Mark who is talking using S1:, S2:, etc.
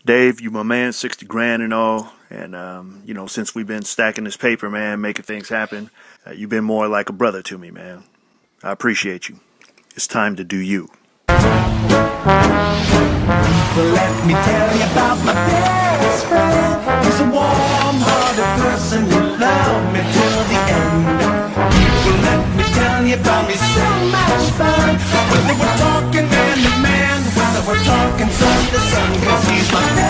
S1: Dave, you my man, 60 grand and all. And, you know, since we've been stacking this paper, man, making things happen, you've been more like a brother to me, man. I appreciate you. It's time to do you.
S2: Well, let me tell you about my best friend. He's a warm-hearted person who loved me till the end. Well, let me tell you about me, so much fun. Whether we're talking man to man, whether we're talking sun to sun, 'cause he's my best